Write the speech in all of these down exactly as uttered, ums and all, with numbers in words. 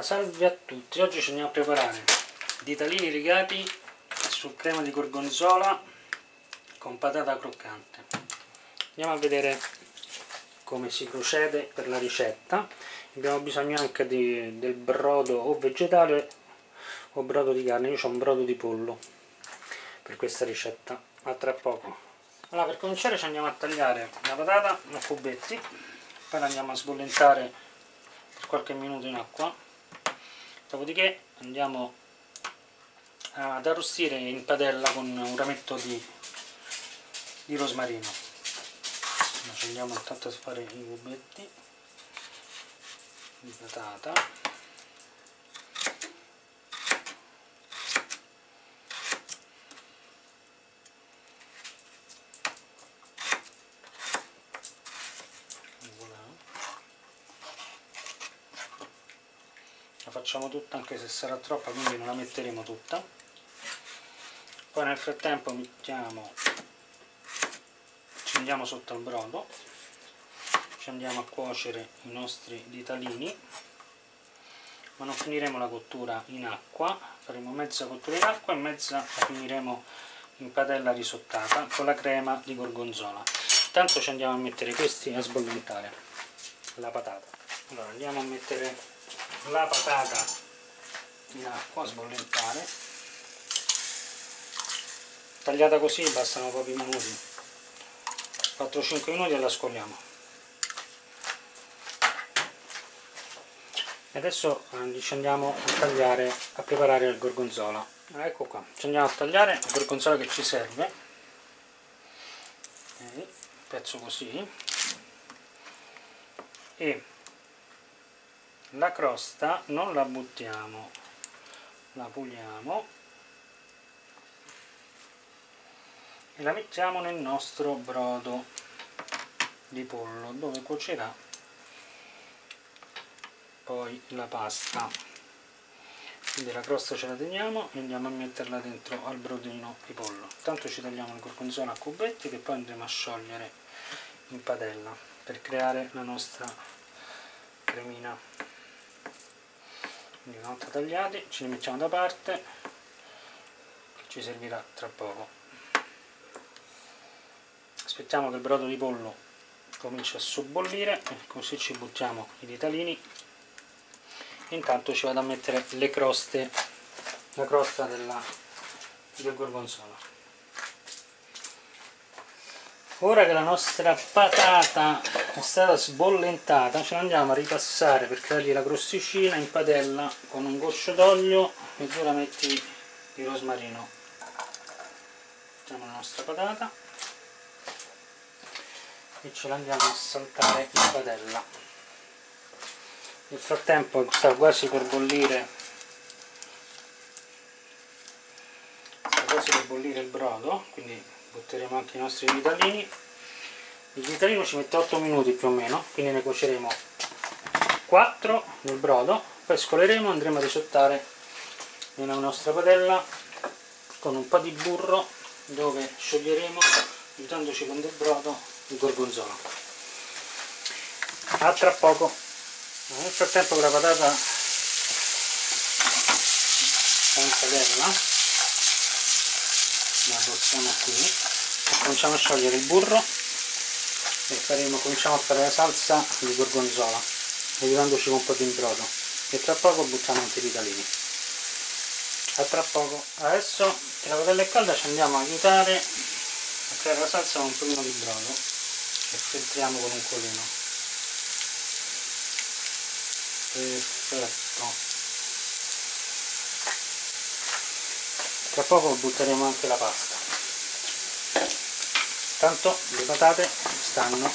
salve a tutti, oggi ci andiamo a preparare ditalini rigati su crema di gorgonzola con patata croccante. Andiamo a vedere come si procede per la ricetta. Abbiamo bisogno anche di, del brodo o vegetale o brodo di carne. Io ho un brodo di pollo per questa ricetta. A tra poco. Allora, per cominciare ci andiamo a tagliare la patata a cubetti, poi la andiamo a sbollentare per qualche minuto in acqua, dopodiché andiamo ad arrostire in padella con un rametto di, di rosmarino. Allora, ci andiamo intanto a fare i cubetti di patata. La facciamo tutta anche se sarà troppa, quindi non la metteremo tutta. Poi nel frattempo mettiamo, ci andiamo sotto al brodo, ci andiamo a cuocere i nostri ditalini, ma non finiremo la cottura in acqua, faremo mezza cottura in acqua e mezza la finiremo in padella risottata con la crema di gorgonzola. Intanto ci andiamo a mettere questi a sbollentare, la patata. Allora andiamo a mettere la patata in acqua a sbollentare, tagliata così bastano pochi minuti, quattro cinque minuti, e la scoliamo. E adesso ci andiamo a tagliare, a preparare il gorgonzola. Ecco qua, ci andiamo a tagliare il gorgonzola che ci serve, un pezzo così, e la crosta non la buttiamo, la puliamo e la mettiamo nel nostro brodo di pollo dove cuocerà poi la pasta. Quindi la crosta ce la teniamo e andiamo a metterla dentro al brodino di pollo. Intanto ci tagliamo il gorgonzola a cubetti che poi andremo a sciogliere in padella per creare la nostra cremina. Quindi una volta tagliati ce li mettiamo da parte, che ci servirà tra poco. Aspettiamo che il brodo di pollo cominci a sobbollire e così ci buttiamo i ditalini. Intanto ci vado a mettere le croste, la crosta della, del gorgonzola. Ora che la nostra patata è stata sbollentata, ce la andiamo a ripassare per creargli la crosticina in padella con un goccio d'olio e due rametti di rosmarino. Mettiamo la nostra patata e ce la andiamo a saltare in padella. Nel frattempo sta quasi per bollire sta quasi per bollire il brodo, quindi butteremo anche i nostri ditalini. Il ditalino ci mette otto minuti più o meno, quindi ne cuoceremo quattro nel brodo, poi scoleremo e andremo a risottare nella nostra padella con un po' di burro, dove scioglieremo, aiutandoci con del brodo, il gorgonzola. A tra poco. Nel frattempo che la patata sta in padella, la porziamo qui, cominciamo a sciogliere il burro e faremo, cominciamo a fare la salsa di gorgonzola aiutandoci con un po' di brodo, e tra poco buttiamo anche i ditalini. A tra poco. Adesso che la padella è calda ci andiamo a aiutare a creare la salsa con un pochino di brodo e filtriamo con un colino. Perfetto. Tra poco butteremo anche la pasta. Tanto le patate stanno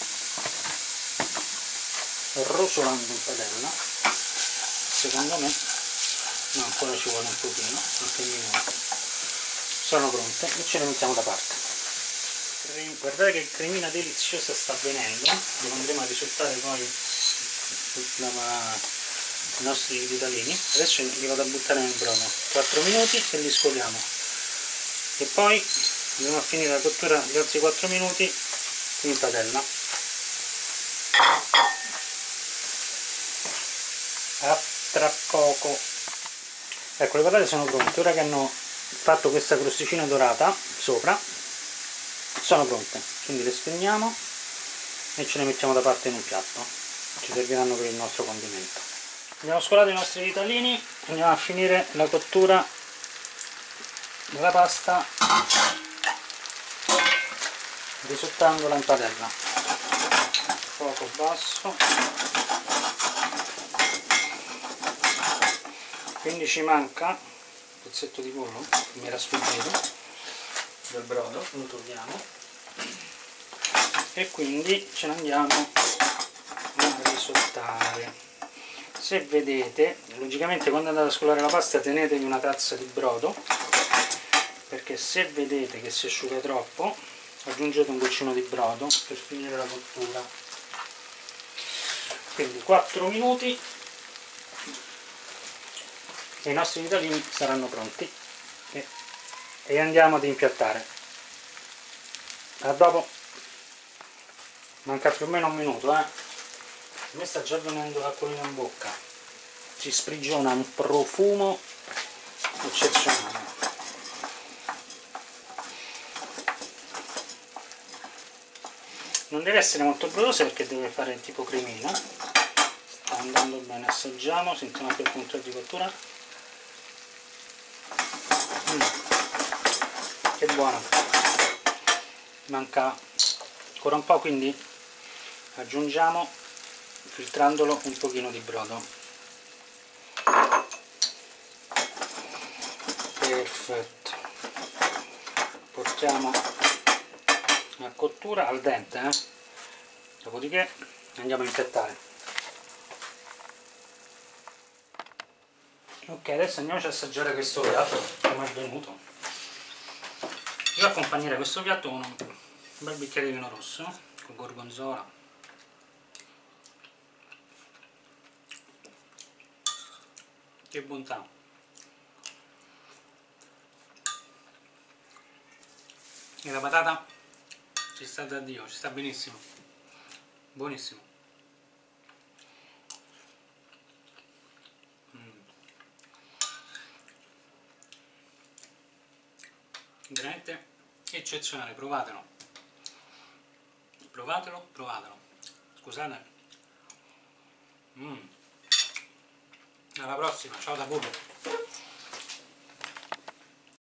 rosolando in padella, secondo me, no, ancora ci vuole un pochino, qualche minuto. Sono pronte e ce le mettiamo da parte. Guardate che cremina deliziosa sta avvenendo, lo andremo a risottare poi la, i nostri ditalini. Adesso li vado a buttare nel brodo quattro minuti e li scoliamo, e poi andiamo a finire la cottura gli altri quattro minuti in padella. A tra poco. Ecco, le patate sono pronte. Ora che hanno fatto questa crosticina dorata sopra, sono pronte, quindi le spegniamo e ce le mettiamo da parte in un piatto. Ci serviranno per il nostro condimento. Abbiamo scolato i nostri ditalini, andiamo a finire la cottura della pasta risottandola in padella. Fuoco basso. Quindi ci manca un pezzetto di pollo che mi era sfuggito del brodo, lo togliamo e quindi ce ne andiamo a risottare. Se vedete, logicamente quando andate a scolare la pasta tenetevi una tazza di brodo, perché se vedete che si asciuga troppo aggiungete un goccino di brodo per finire la cottura. Quindi quattro minuti e i nostri ditalini saranno pronti e, e andiamo ad impiattare. A dopo. Manca più o meno un minuto, eh. A me sta già venendo l'acquolina in bocca, si sprigiona un profumo eccezionale. Non deve essere molto brodosa perché deve fare tipo cremina. Sta andando bene, assaggiamo, sentiamo anche il punto di cottura. Mm. Che buona, manca ancora un po', quindi aggiungiamo, filtrandolo, un pochino di brodo. Perfetto, portiamo a cottura al dente, eh? Dopodiché andiamo a impiattare. Ok, adesso andiamoci a assaggiare questo piatto, come è venuto. Io accompagnerei questo piatto con un bel bicchiere di vino rosso, con gorgonzola. Che bontà! E la patata ci sta da Dio, ci sta benissimo, buonissimo. Mm. Veramente eccezionale, provatelo, provatelo, provatelo. Scusate. Mm. Alla prossima, ciao da Budo.